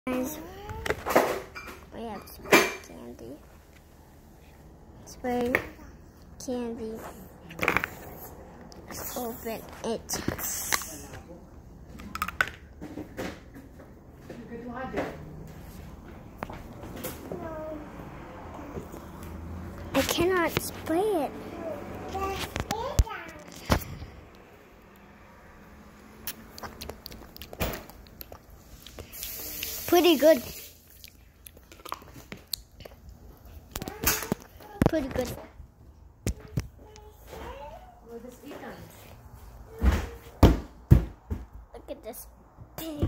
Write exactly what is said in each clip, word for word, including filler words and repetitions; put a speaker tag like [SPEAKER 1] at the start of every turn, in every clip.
[SPEAKER 1] Guys, we have spray candy. Spray candy. Let's open it. I cannot spray it. Pretty good. Pretty good. Look at this big,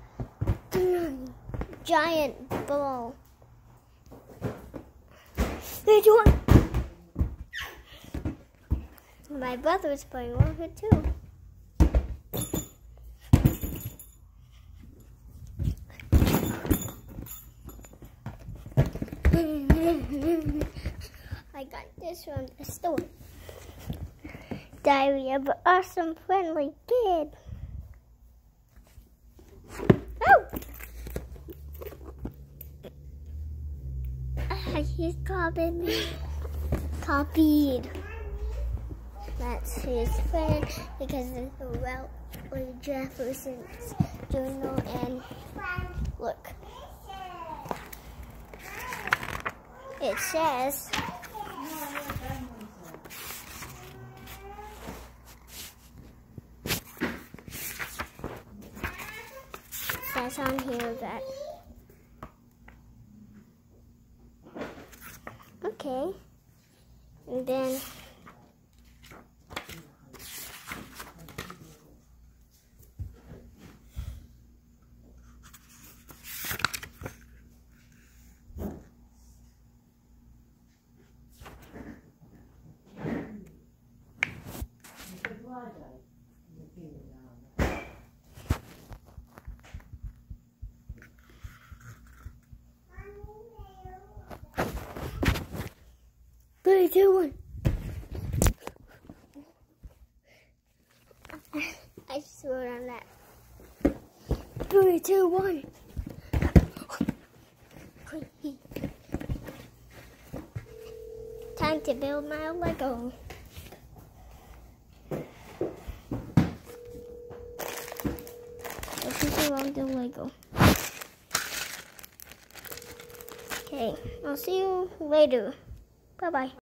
[SPEAKER 1] giant ball. There's one. My brother is playing one here too. I got this from the store. Diary of an Awesome Friendly Kid. Oh! Ah, he's copied me. Copied. That's his friend because of the Raleigh Jefferson's journal. And look. It says it says on here that okay, and then three, two, one. I swear on that. Three, two, one. Time to build my Lego. This is around the Lego. Okay, I'll see you later. Bye-bye.